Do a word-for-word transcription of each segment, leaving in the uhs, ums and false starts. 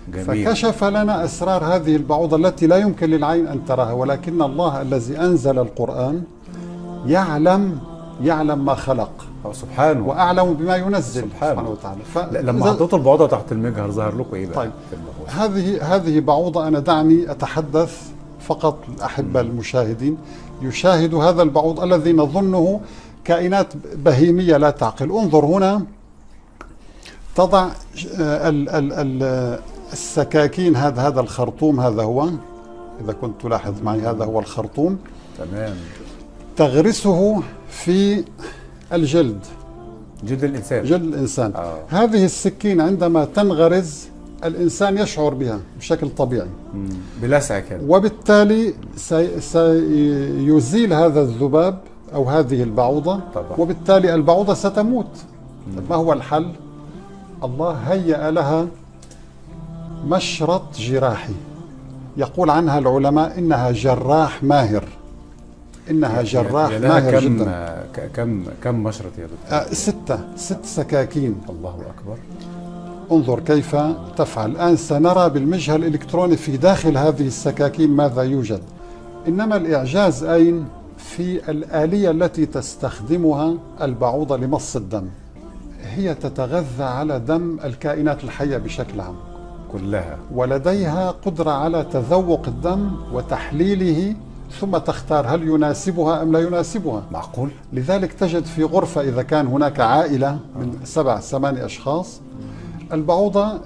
جميل. فكشف لنا أسرار هذه البعوضة التي لا يمكن للعين أن تراها، ولكن الله الذي أنزل القرآن يعلم يعلم ما خلق سبحانه وأعلم بما ينزل سبحانه, سبحانه وتعالى. ف... لما حطيتوا البعوضة تحت المجهر ظهر لكم إيه بقى؟ طيب هذه هذه بعوضة، أنا دعني أتحدث فقط الأحبة المشاهدين يشاهدوا هذا البعوض الذي نظنه كائنات بهيمية لا تعقل. انظر هنا، تضع ال ال ال السكاكين، هذا هذا الخرطوم، هذا هو، إذا كنت تلاحظ معي هذا هو الخرطوم، تمام، تغرسه في الجلد، جلد الإنسان، جلد الإنسان. آه. هذه السكين عندما تنغرز الإنسان يشعر بها بشكل طبيعي بلسعة كده، وبالتالي سي سيزيل هذا الذباب أو هذه البعوضة طبعا. وبالتالي البعوضة ستموت. ما هو الحل؟ الله هيأ لها مشرط جراحي، يقول عنها العلماء إنها جراح ماهر، إنها جراح يعني ماهر كم جدا. كم كم مشرط يا دكتور؟ آه ستة ست سكاكين. الله أكبر. انظر كيف تفعل. الآن سنرى بالمجهر الإلكتروني في داخل هذه السكاكين ماذا يوجد. إنما الإعجاز أين؟ في الآلية التي تستخدمها البعوضة لمص الدم. هي تتغذى على دم الكائنات الحية بشكل عام كلها، ولديها قدرة على تذوق الدم وتحليله، ثم تختار هل يناسبها أم لا يناسبها. معقول؟ لذلك تجد في غرفة إذا كان هناك عائلة من سبع ثمانية أشخاص، البعوضة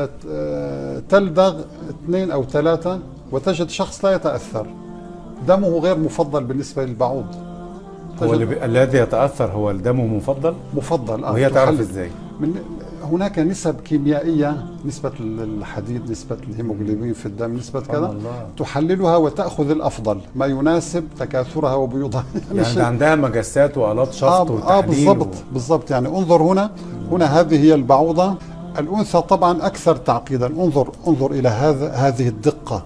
تلدغ اثنين أو ثلاثة وتجد شخص لا يتأثر، دمه غير مفضل بالنسبة للبعوض. هو الذي يتأثر هو دمه مفضل؟ مفضل. آه. وهي تعرف ازاي؟ من هناك نسب كيميائية، نسبة الحديد، نسبة الهيموغلوبين في الدم، نسبة كذا، تحللها وتأخذ الأفضل ما يناسب تكاثرها وبيوضها. يعني عندها مجسات وآلات شفط آه وتحليل. آه بالضبط و... بالضبط. يعني انظر هنا، هنا هذه هي البعوضة. الأنثى طبعا أكثر تعقيدا. انظر انظر إلى هذا، هذه الدقة.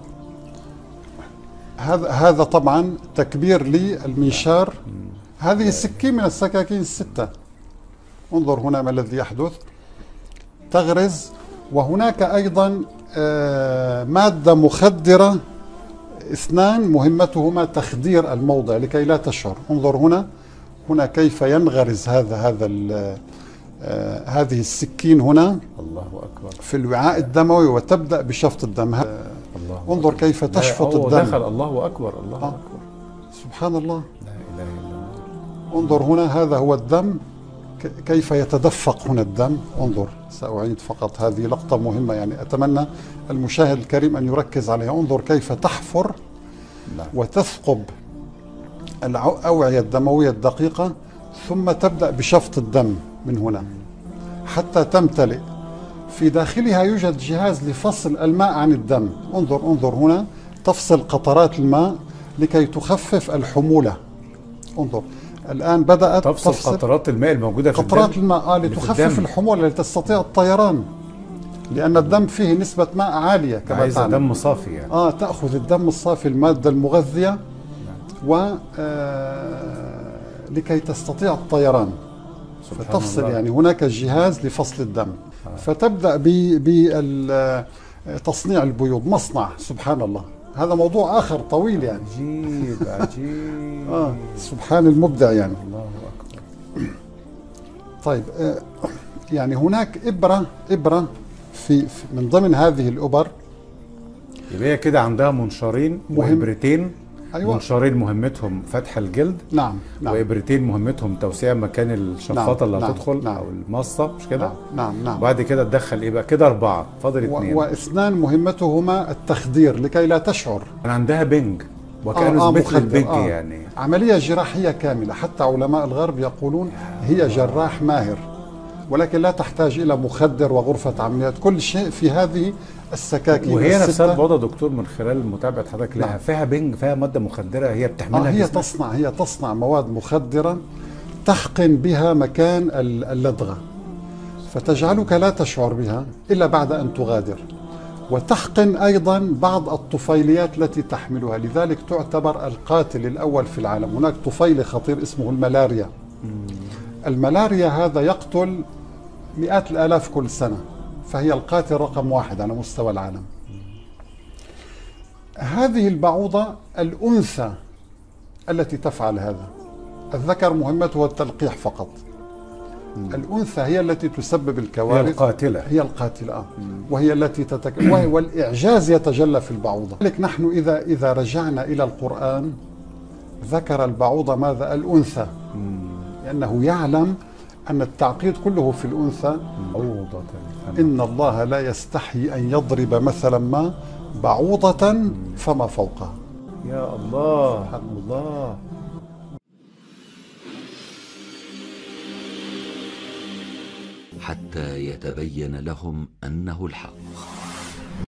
هذا هذا طبعا تكبير للمنشار. هذه سكين من السكاكين الستة. انظر هنا ما الذي يحدث. تغرز، وهناك أيضا مادة مخدرة، اثنان مهمتهما تخدير الموضع لكي لا تشعر. انظر هنا، هنا كيف ينغرز هذا هذا آه هذه السكين هنا الله أكبر في الوعاء الدموي، وتبدأ بشفط الدم. آه الله انظر أكبر. كيف تشفط الدم. دخل. الله أكبر. الله آه. أكبر. سبحان الله. لا إله إلا الله. انظر هنا، هذا هو الدم كيف يتدفق هنا الدم. انظر، سأعيد فقط هذه لقطة مهمة، يعني أتمنى المشاهد الكريم أن يركز عليها. انظر كيف تحفر وتثقب الأوعية الدموية الدقيقة، ثم تبدأ بشفط الدم من هنا حتى تمتلئ. في داخلها يوجد جهاز لفصل الماء عن الدم. انظر انظر هنا، تفصل قطرات الماء لكي تخفف الحمولة. انظر الآن بدأت تفصل, تفصل قطرات الماء الموجودة في قطرات الدم. الماء آه لتخفف الحمولة لتستطيع الطيران، لأن الدم فيه نسبة ماء عالية كما عايز تعلم. دم صافي يعني. آه تأخذ الدم الصافي، المادة المغذية، و آه لكي تستطيع الطيران. فتفصل الله. يعني هناك جهاز لفصل الدم. آه. فتبدأ بتصنيع البيوض، مصنع. سبحان الله، هذا موضوع آخر طويل يعني. عجيب عجيب. آه سبحان المبدع يعني. الله أكبر. طيب آه يعني هناك إبرة إبرة في, في من ضمن هذه الإبر. يبقى هي كده عندها منشارين وإبرتين. أيوة. منشارين مهمتهم فتح الجلد. نعم نعم. وإبرتين مهمتهم توسيع مكان الشفاطة. نعم. اللي نعم. هتدخل. نعم. أو المصة، مش كده؟ نعم نعم. وبعد كده تدخل إيه بقى؟ كده أربعة، فاضل اثنين. واثنان مهمتهما التخدير لكي لا تشعر. كان عندها بنج وكانوا آه آه مثل البنج. آه. يعني عملية جراحية كاملة. حتى علماء الغرب يقولون هي جراح ماهر، ولكن لا تحتاج إلى مخدر وغرفة عمليات، كل شيء في هذه السكاكين. وهي نفسها البعوضة دكتور من خلال متابعة حضرتك لها، نعم. فيها بنج، فيها مادة مخدرة هي بتحملها. آه هي جسمك. تصنع هي تصنع مواد مخدرة تحقن بها مكان اللدغة، فتجعلك لا تشعر بها إلا بعد أن تغادر. وتحقن أيضا بعض الطفيليات التي تحملها، لذلك تعتبر القاتل الأول في العالم. هناك طفيلي خطير اسمه الملاريا. الملاريا هذا يقتل مئات الآلاف كل سنة فهي القاتل رقم واحد على مستوى العالم. هذه البعوضة الأنثى التي تفعل هذا، الذكر مهمته التلقيح فقط. مم. الأنثى هي التي تسبب الكوارث، هي القاتلة هي القاتلة آه. وهي التي تتك... والإعجاز يتجلى في البعوضة. لذلك نحن إذا إذا رجعنا إلى القرآن ذكر البعوضة ماذا؟ الأنثى، مم. لأنه يعلم أن التعقيد كله في الأنثى. بعوضة إن الله لا يستحي أن يضرب مثلا ما بعوضة مم. فما فوقها. يا الله سبحان الله. حتى يتبين لهم أنه الحق.